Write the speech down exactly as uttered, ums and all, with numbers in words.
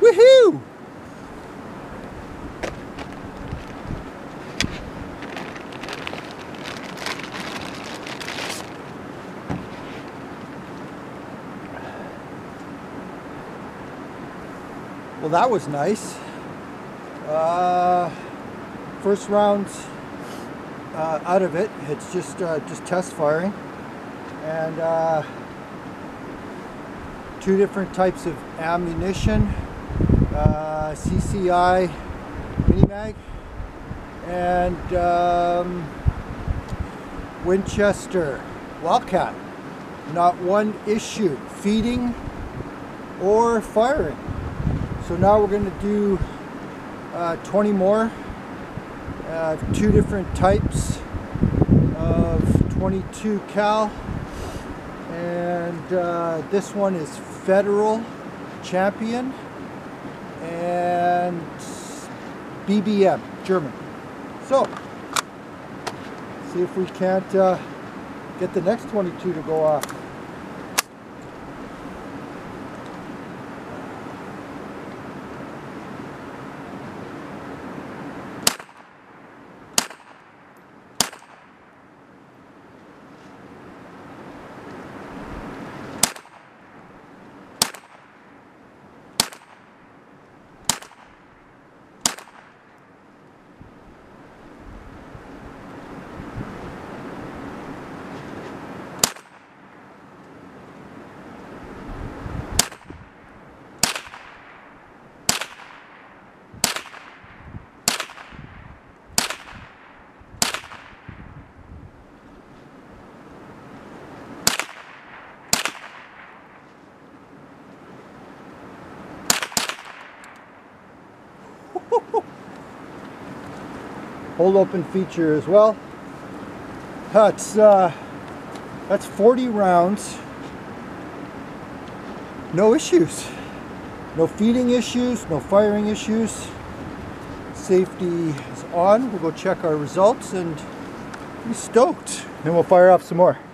Woohoo! Well, that was nice. Uh, first round uh, out of it. It's just uh, just test firing, and uh, two different types of ammunition: uh, C C I MiniMag and um, Winchester-WildCat. Not one issue feeding or firing. So now we're going to do uh, twenty more, uh, two different types of twenty-two cal, and uh, this one is Federal Champion and B B M, German. So, see if we can't uh, get the next twenty-two to go off. Hold open feature as well. That's uh, that's forty rounds. No issues. No feeding issues, no firing issues. Safety is on. We'll go check our results and be stoked. Then we'll fire off some more.